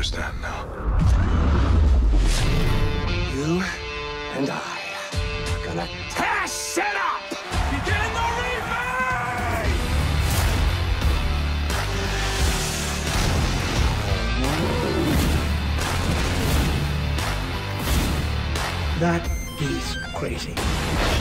understand now. You and I are gonna tear shit up! Begin the remake! That is crazy.